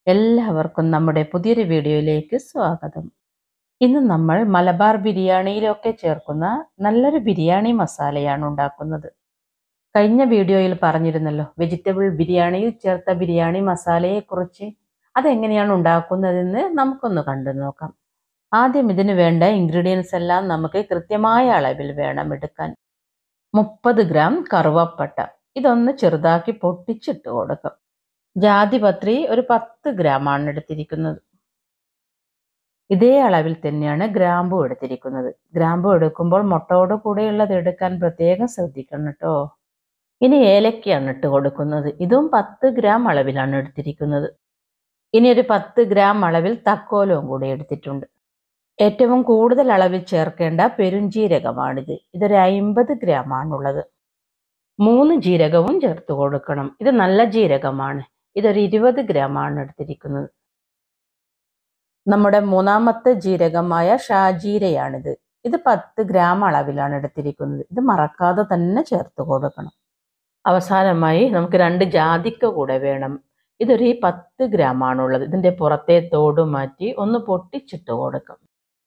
എല്ലാവർക്കും നമ്മുടെ പുതിയൊരു വീഡിയോയിലേക്ക് സ്വാഗതം. ഇന്ന് നമ്മൾ മലബാർ ബിരിയാണിയിലൊക്കെ ചേർക്കുന്ന നല്ലൊരു ബിരിയാണി മസാലയാണ് ഉണ്ടാക്കുന്നത്. കഴിഞ്ഞ വീഡിയോയിൽ പറഞ്ഞിരുന്നല്ലോ വെജിറ്റബിൾ ബിരിയാണിയിൽ ചേർത്ത ബിരിയാണി മസാലയെക്കുറിച്ച്. അതെങ്ങനെയാണ് ഉണ്ടാക്കുന്നതെന്ന് നമുക്കൊന്ന് കണ്ടു നോക്കാം. ആദ്യം ഇതിന് വേണ്ട ഇൻഗ്രീഡിയൻസ് എല്ലാം നമുക്ക് കൃത്യമായ അളവിൽ വേണം എടുക്കാൻ. 30 ഗ്രാം കറുവപ്പട്ട, ഇതൊന്ന് ചെറുതാക്കി പൊട്ടിച്ചിട്ട് കൊടുക്കാം. ജാതിപത്രി ഒരു 10 ഗ്രാമാണ് എടുത്തിരിക്കുന്നത്. ഇതേ അളവിൽ തന്നെയാണ് ഗ്രാമ്പു എടുത്തിരിക്കുന്നത്. ഗ്രാമ്പു എടുക്കുമ്പോൾ മുട്ടയോട് കൂടെയുള്ളത് എടുക്കാൻ പ്രത്യേകം ശ്രദ്ധിക്കണം കേട്ടോ. ഇനി ഏലക്കയാണ് ഇട്ട് കൊടുക്കുന്നത്. ഇതും 10 ഗ്രാം അളവിലാണ് എടുത്തിരിക്കുന്നത്. ഇനി ഒരു 10 ഗ്രാം അളവിൽ തക്കോലവും കൂടി എടുത്തിട്ടുണ്ട്. ഏറ്റവും കൂടുതൽ അളവിൽ ചേർക്കേണ്ട പെരുംജീരകമാണിത്. ഇതൊരു 50 ഗ്രാം ആണുള്ളത്. 3 ജീരകവും ചേർത്ത് കൊടുക്കണം. ഇത് നല്ല ജീരകമാണ്. ഇതൊരു 20 ഗ്രാമാണ് എടുത്തിരിക്കുന്നത്. നമ്മുടെ മൂന്നാമത്തെ ജീരകമായ ഷാജീരയാണിത്. ഇത് 10 ഗ്രാം അളവിലാണ് എടുത്തിരിക്കുന്നത്. ഇത് മറക്കാതെ തന്നെ ചേർത്ത് കൊടുക്കണം. അവസാനമായി നമുക്ക് 2 ജാതിക്ക കൂടെ വേണം. ഇതൊരു 10 ഗ്രാം ആണുള്ളത്. ഇതിൻ്റെ പുറത്തെ തോട് മാറ്റി ഒന്ന് പൊട്ടിച്ചിട്ട് കൊടുക്കാം.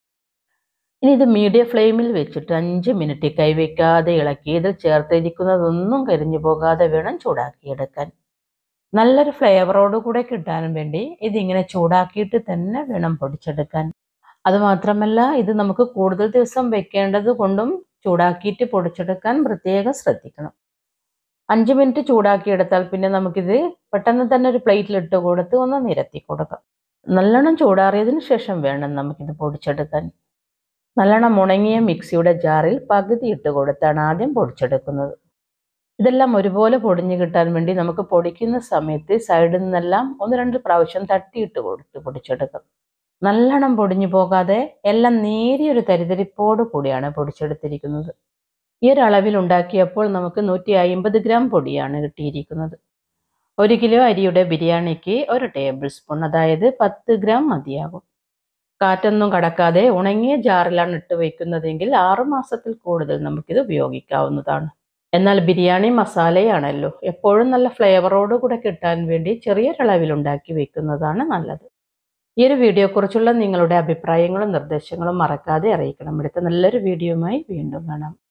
ഇനി ഇത് മീഡിയം ഫ്ലെയിമിൽ വെച്ചിട്ട് 5 മിനിറ്റ് കൈവയ്ക്കാതെ ഇളക്കി ഇതിൽ ചേർത്തിരിക്കുന്നതൊന്നും കരിഞ്ഞു പോകാതെ വേണം ചൂടാക്കിയെടുക്കാൻ. നല്ലൊരു ഫ്ലേവറോട് കൂടെ കിട്ടാനും വേണ്ടി ഇതിങ്ങനെ ചൂടാക്കിയിട്ട് തന്നെ വേണം പൊടിച്ചെടുക്കാൻ. അതുമാത്രമല്ല ഇത് നമുക്ക് കൂടുതൽ ദിവസം വെക്കേണ്ടത് കൊണ്ടും ചൂടാക്കിയിട്ട് പൊടിച്ചെടുക്കാൻ പ്രത്യേകം ശ്രദ്ധിക്കണം. 5 മിനിറ്റ് ചൂടാക്കിയെടുത്താൽ പിന്നെ നമുക്കിത് പെട്ടെന്ന് തന്നെ ഒരു പ്ലേറ്റിലിട്ട് കൊടുത്ത് ഒന്ന് നിരത്തി കൊടുക്കാം. നല്ലോണം ചൂടാറിയതിന് ശേഷം വേണം നമുക്കിത് പൊടിച്ചെടുക്കാൻ. നല്ലോണം ഉണങ്ങിയ മിക്സിയുടെ ജാറിൽ പകുതി ഇട്ട് കൊടുത്താണ് ആദ്യം പൊടിച്ചെടുക്കുന്നത്. ഇതെല്ലാം ഒരുപോലെ പൊടിഞ്ഞു കിട്ടാൻ വേണ്ടി നമുക്ക് പൊടിക്കുന്ന സമയത്ത് സൈഡിൽ നിന്നെല്ലാം 1-2 പ്രാവശ്യം തട്ടിയിട്ട് കൊടുത്ത് പൊടിച്ചെടുക്കാം. നല്ലോണം പൊടിഞ്ഞു പോകാതെ എല്ലാം നേരിയൊരു തരിതരിപ്പോട് കൂടിയാണ് പൊടിച്ചെടുത്തിരിക്കുന്നത്. ഈ ഒരു അളവിൽ ഉണ്ടാക്കിയപ്പോൾ നമുക്ക് 150 ഗ്രാം പൊടിയാണ് കിട്ടിയിരിക്കുന്നത്. 1 കിലോ അരിയുടെ ബിരിയാണിക്ക് 1 ടേബിൾ സ്പൂൺ, അതായത് 10 ഗ്രാം മതിയാകും. കാറ്റൊന്നും കടക്കാതെ ഉണങ്ങിയ ജാറിലാണ് ഇട്ട് വയ്ക്കുന്നതെങ്കിൽ 6 മാസത്തിൽ കൂടുതൽ നമുക്കിത് ഉപയോഗിക്കാവുന്നതാണ്. എന്നാൽ ബിരിയാണി മസാലയാണല്ലോ, എപ്പോഴും നല്ല ഫ്ലേവറോട് കൂടെ കിട്ടാൻ വേണ്ടി ചെറിയൊരളവിൽ ഉണ്ടാക്കി വെക്കുന്നതാണ് നല്ലത്. ഈ ഒരു വീഡിയോയെക്കുറിച്ചുള്ള നിങ്ങളുടെ അഭിപ്രായങ്ങളും നിർദ്ദേശങ്ങളും മറക്കാതെ അറിയിക്കണം. അടുത്ത നല്ലൊരു വീഡിയോയുമായി വീണ്ടും കാണാം.